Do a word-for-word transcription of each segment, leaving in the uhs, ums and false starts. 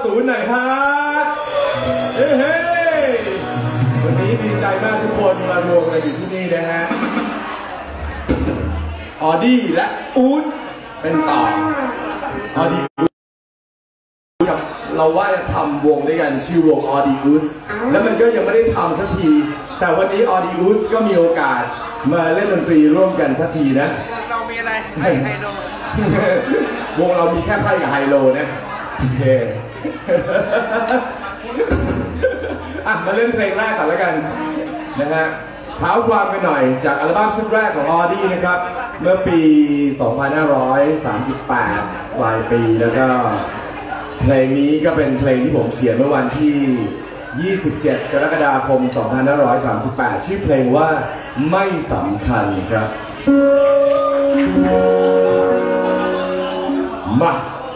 ศูนย์หน่อยฮะเฮ้ยวันนี้ดีใจมากทุกคนมารวมกันอยู่ที่นี่นะฮะออดี้และอู๊ดเป็นต่อออดี้เราว่าจะทำวงด้วยกันชื่อวงออดี้อู๊ดแล้วมันก็ยังไม่ได้ทำสักทีแต่วันนี้ออดี้อู๊ดก็มีโอกาสมาเล่นดนตรีร่วมกันสักทีนะเรามีอะไรไฮโลวงเรามีแค่ไพ่กับไฮโลนะโอเคอ่ะมาเล่นเพลงแรกก่อนแล้วกันนะฮะเท้าความกันหน่อยจากอัลบั้มชุดแรกของออดี้นะครับเมื่อปี สองพันห้าร้อยสามสิบแปด ปลายปีแล้วก็เพลงนี้ก็เป็นเพลงที่ผมเขียนเมื่อวันที่ ยี่สิบเจ็ด กรกฎาคม สองพันห้าร้อยสามสิบแปด ชื่อเพลงว่าไม่สำคัญครับมา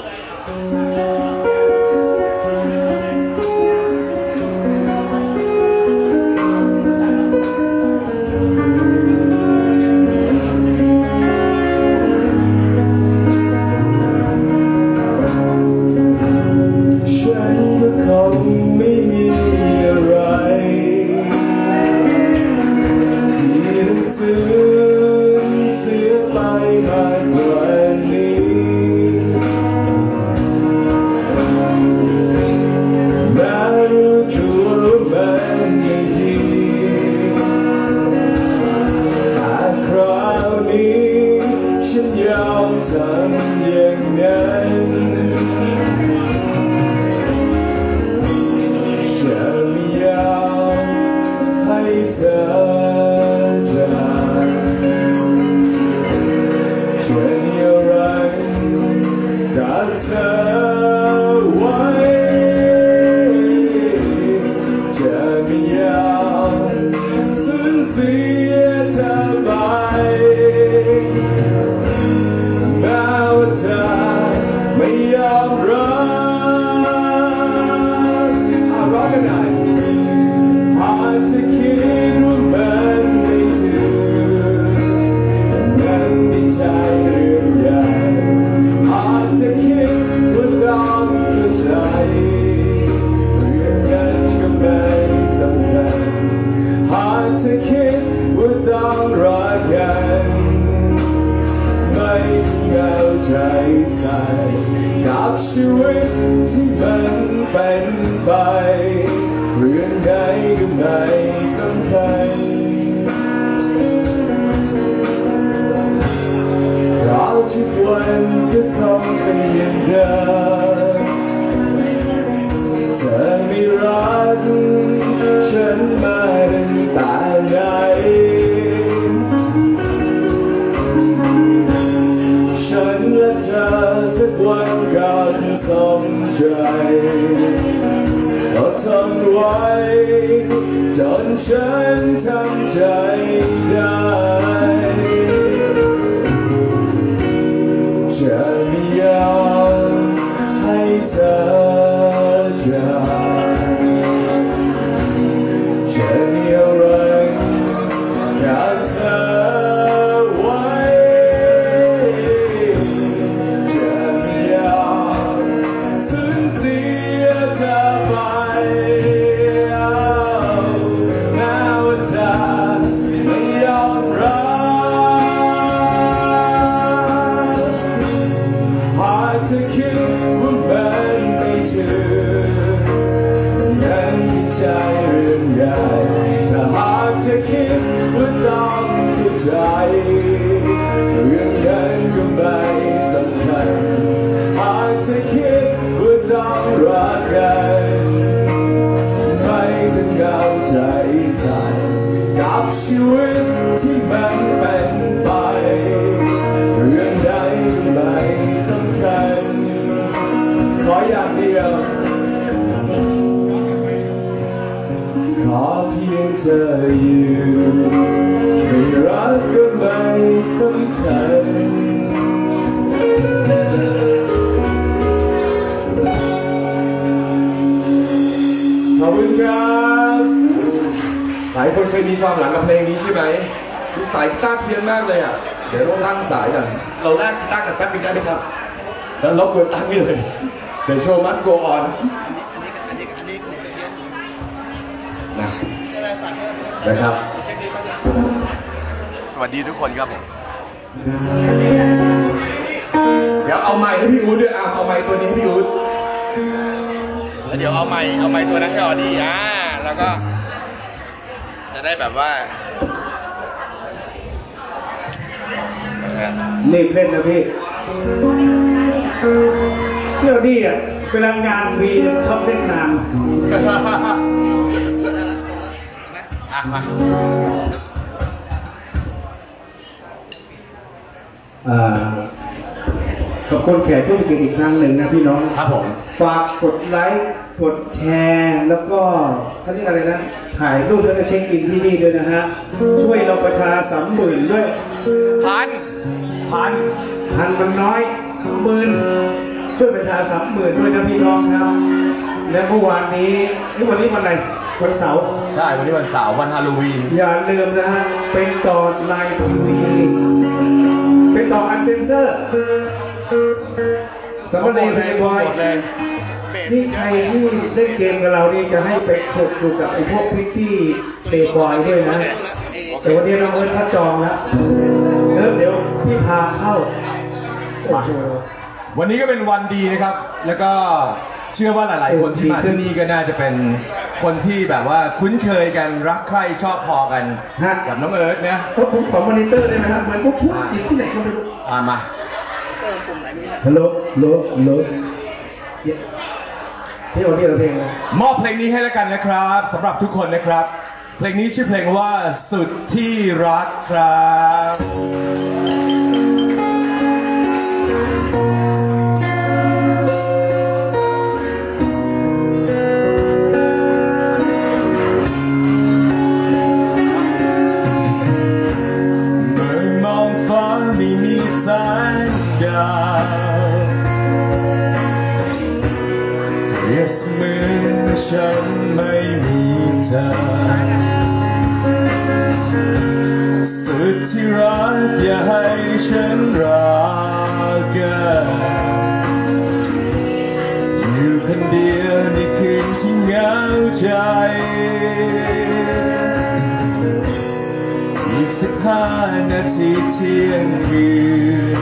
กับชีวิตที่มันเป็นไปเรื่องใดก็ไม่สำคัญเพราะทุกวันก็คงเป็นอย่างเดิมเธอไม่รักฉันมาตั้งแต่ไหนฉันและเธอสักวันก็คงสมใจอดทนไว้จนฉันทำใจได้จะไม่ยอมให้เธอจากจะไม่เอารักกับเธอไว้จะไม่ยอมสูญเสียเธอไปแม้ว่าเธอไม่ยอมรับหากเธอคิดว่ามันไม่ถึงนั้นมีใจเรื่องใหญ่ถ้าหากเธอคิดว่าต้องเข้าใจเรื่องนั้นก็ไม่สำคัญหากเธอคิดว่าต้องรักกันไม่ต้องเหงาใจสั่นกับชีวิตที่มันเป็นไปเรื่องใดก็ไม่สำคัญขออย่างเดียวขอเพียงเธออยู่ไม่รักก็ไม่สำคัญขอบคุณครับหลายคนเคยมีความหลังกับเพลงนี้ใช่ไหมสายกีตาร์เพี้ยนมากเลยอ่ะเดี๋ยวเราตั้งสายกันเราแลกกีตาร์กันแป๊บนึงได้ไหมครับแล้วล็อกเวลตั้งนี่เลย The show must go on อันนี้อันนี้อันนี้กลุ่มเยอะนะอะไรฝากเพิ่มนะครับเช็คดีป่ะจ๊ะสวัสดีทุกคนครับผมเดี๋ยวเอาไมค์ให้พี่อู๊ดด้วยอ่ะเอาไมค์ตัวนี้ให้พี่อู๊ดแล้วเดี๋ยวเอาไม้เอาไม้ตัวนั้นให้ออดี้อ่าแล้วก็ จะได้แบบว่ารีบเล่นนะพี่เที่ยวดีอ่ะเวลางานฟรีชอบเล่นนานอ่ะมาอ่าขอบคุณแขกผู้มีเกียรติอีกครั้งหนึ่งนะพี่น้องครับผมฝากกดไลค์กดแชร์แล้วก็เขาเรียกอะไรนะถ่ายรูปแล้วก็เช็คอินที่นี่ด้วยนะฮะช่วยเราประชาสัมหมื่นด้วยพันพันพันมันน้อยหมื่นช่วยประชาสัมหมื่นด้วยนะพี่น้องครับ และเมื่อวานนี้เอ้ยวันนี้วันอะไรวันเสาร์ใช่วันนี้วันเสาร์วันฮาโลวีนอย่าลืมนะฮะเป็นต่อไลน์ทีวีเป็นต่ออันเซนเซอร์สำหรับเพลย์บอยหมดเลยนี่ใครที่เล่นเกมกับเรานี่จะให้ไปขดอยู่กับไอ้พวกพิตตี้เพลย์บอยด้วยนะแต่วันนี้เราเอิร์ธเขาจองแล้วเดี๋ยวเดี๋ยวพี่พาเข้าโอ้โหวันนี้ก็เป็นวันดีนะครับ แล้วก็เชื่อว่าหลาย ๆ คนที่มาที่นี่ก็น่าจะเป็นคนที่แบบว่าคุ้นเคยกันรักใคร่ชอบพอกันกับน้องเอิร์ธนะเพราะผมขอมอนิเตอร์ได้ไหมครับเหมือนพวกพูดอีกที่ไหนก็ไม่รู้อ่ามาเออกลุ่มไหนไม่รู้นะฮัลโหลฮัลโหลฮัลโหลพี่โอนี่เราเพลงอะไรมอบเพลงนี้ให้แล้วกันนะครับสำหรับทุกคนนะครับ เพลงนี้ชื่อเพลงว่าสุดที่รักครับเมื่อมองฟ้าไม่มีแสงดาวเปรียบเสมือนฉันไม่มีเธอสุดที่รักอย่าให้ฉันรักกันอยู่คนเดียวในคืนที่เหงาใจอีกสักห้านาทีเที่ยงคืน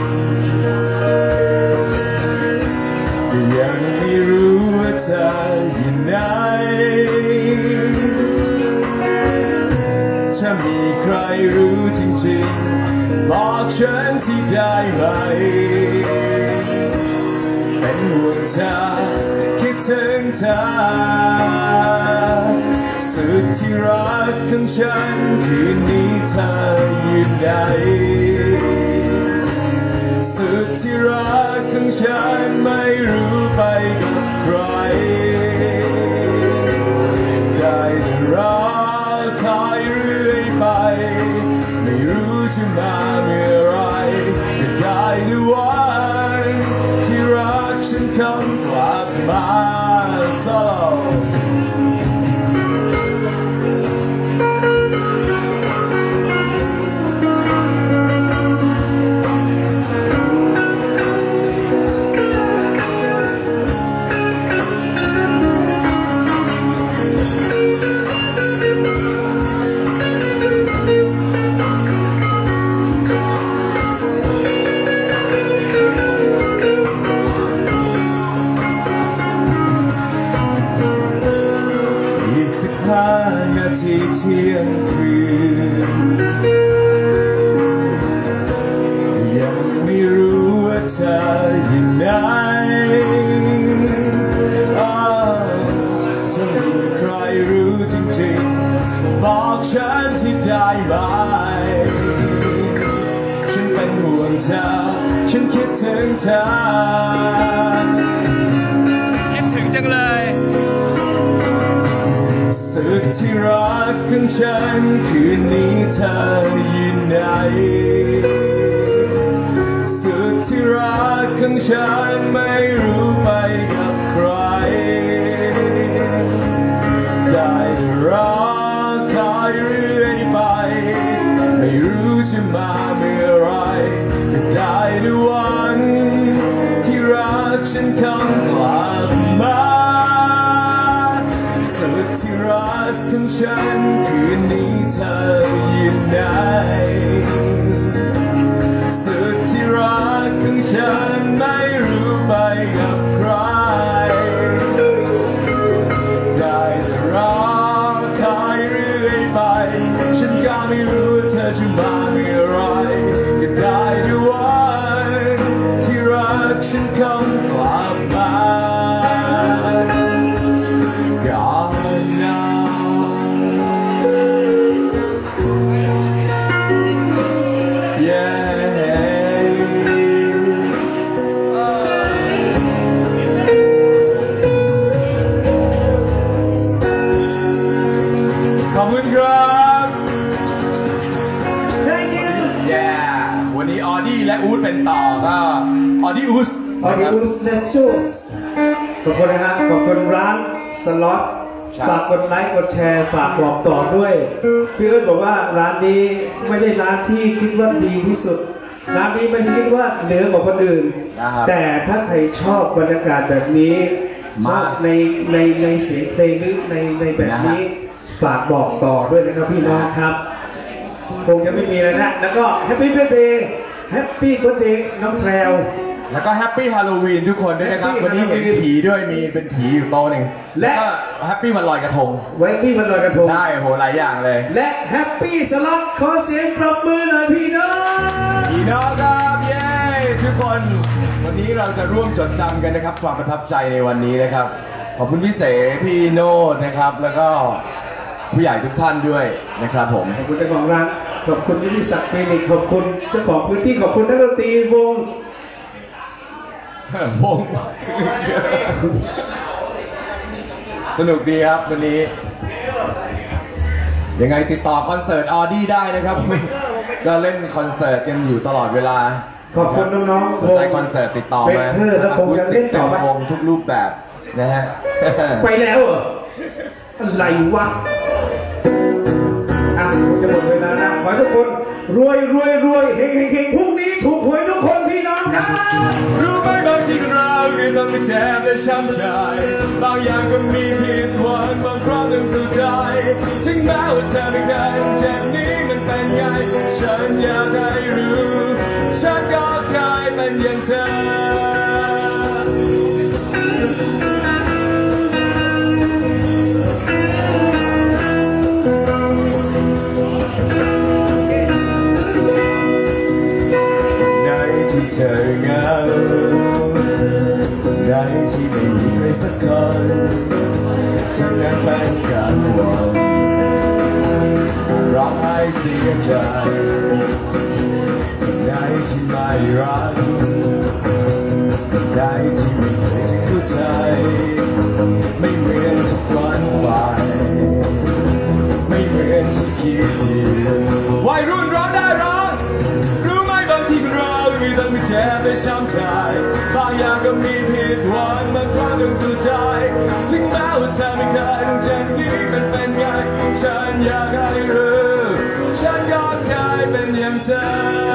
ก็ยังไม่รู้ว่าเธออยู่ไหนถ้ามีใครรู้จริงๆบอกฉันที่ได้ไหมเป็นห่วงเธอคิดถึงเธอสุดที่รักของฉันคืนนี้เธออยู่ไหนสุดที่รักของฉันไม่รู้ไปกับใครได้แต่รอคอยเรื่อยไปไม่รู้จะมาเมื่อไรก็ได้แต่วันที่รักฉันคำกลับมาโซโลที่เที่ยงคืนยังไม่รู้ว่าเธออยู่ไหนจะมีใครรู้จริงๆบอกฉันที่ได้ไหมฉันเป็นห่วงเธอฉันคิดถึงเธอคิดถึงจังเลยสุดที่รักของฉันคืนนี้เธออยู่ไหนสุดที่รักของฉันไม่รู้ไปกับใครได้แต่รอคอยเรื่อยไปไม่รู้จะมาเมื่อไรก็ได้แต่วันที่รักฉันคำกลับออดิอุสเนจูสขอบคุณนะฮะขอบคุณร้านสล็อตฝากกดไลค์กดแชร์ฝากบอกต่อด้วยพี่เอิร์ธบอกว่าร้านนี้ไม่ได้ร้านที่คิดว่าดีที่สุดร้านนี้ไม่ใช่คิดว่าเหนือกว่าคนอื่นแต่ถ้าใครชอบบรรยากาศแบบนี้ชอบในในในเสียงเพลงหรือในในแบบนี้ฝากบอกต่อด้วยนะครับพี่น้องครับคงจะไม่มีแล้วนะแล้วก็แฮปปี้เบิร์ธเดย์แฮปปี้เบิร์ธเดย์น้องแพรวแล้วก็แฮปปี้ฮาโลวีนทุกคนด้วยนะครับวันนี้เห็นผีด้วยมีเป็นผีอยู่โต๊ะหนึ่งและแฮปปี้วันลอยกระทงแฮปปี้วันลอยกระทงใช่โหหลายอย่างเลยและแฮปปี้สล็อตขอเสียงปรบมือหน่อยพี่น้องพี่น้องครับเย้ทุกคนวันนี้เราจะร่วมจดจำกันนะครับความประทับใจในวันนี้นะครับขอบคุณพี่เสพี่โน้ตนะครับแล้วก็ผู้ใหญ่ทุกท่านด้วยนะครับผมขอบคุณเจ้าของร้านขอบคุณวิศักดิ์คลินิกขอบคุณเจ้าของพื้นที่ขอบคุณนักดนตรีวงวงสนุกดีครับวันนี้ยังไงติดต่อคอนเสิร์ตออดี้ได้นะครับก็เล่นคอนเสิร์ตกันอยู่ตลอดเวลาขอบคุณน้องๆสนใจคอนเสิร์ตติดต่อมาอะคูสติกเต็มวงทุกรูปแบบนะฮะไปแล้วเหรออะไรวะอ่ะจะหมดเวลานะขอให้ทุกคนรวยรวยรวยเฮงเฮงเฮงพรุ่งนี้ถูกหวยทุกคนพี่น้องครับรู้ไหมบางทีเราก็ต้องไปแจมและช้ำใจบางอย่างก็มีผิดหวังบางครั้งต้องเข้าใจถึงแม้ว่าเธอไม่เคยเจ็บนี้มันเป็นไงฉันอยากให้รู้ฉันก็เคยเป็นอย่างเธอเธอเหงาในที่ไม่มีใครสักคนที่นั้นแฟนกันวันร้องไห้เสียใจในที่ไม่รักในที่ไม่เคยจะเข้าใจไม่เหมือนที่ฝันไปไม่เหมือนที่คิดวัยรุ่นร้องได้ร้องรู้ไหมบางทีเรามีต้องมีเจ็บและช้ำใจบางอย่างก็มีผิดหวังบางครั้งต้องเข้าใจถึงแม้ว่าเธอไม่เคยต้องเจ็บนี้มันเป็นไงฉันอยากให้รู้ฉันก็เคยเป็นอย่างเธอ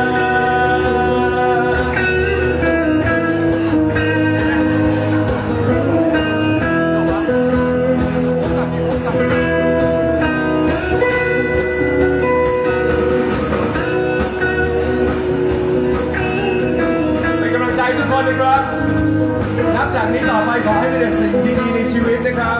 นะครับนับจากนี้ต่อไปขอให้มีแต่สิ่งดีๆในชีวิตนะครับ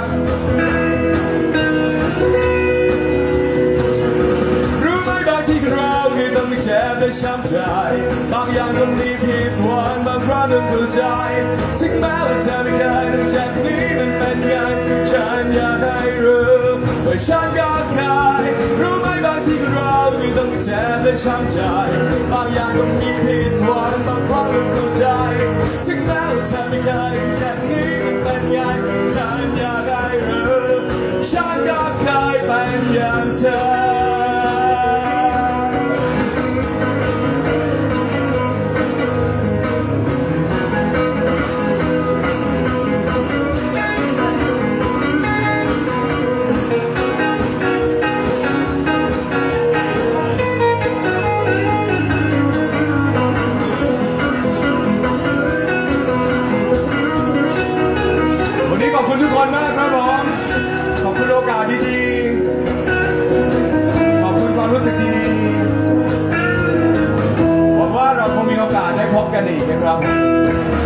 รู้ไหมบางทีเราที่ต้องมีเจ็บและช้ำใจบางอย่างก็มีผิดหวังบางครั้งต้องเข้าใจถึงแม้ว่าเธอไม่เคยต้องเจ็บนี้มันเป็นไงฉันอยากให้รู้ว่าฉันก็เคยรู้ไหมบางทีเราที่ต้องมีเจ็บและช้ำใจบางอย่างก็มีผิดหวังบางครั้งต้องเข้าใจถึงแม้ว่าเธอไม่เคยเจ็บนี้มันเป็นไงฉันอยากให้รู้ฉันก็เคยเป็นอย่างเธอขอบคุณทุกคนมากครับผมขอบคุณโอกาสดีๆขอบคุณความรู้สึกดีๆหวังว่าเราคงมีโอกาสได้พบกันอีกนะครับ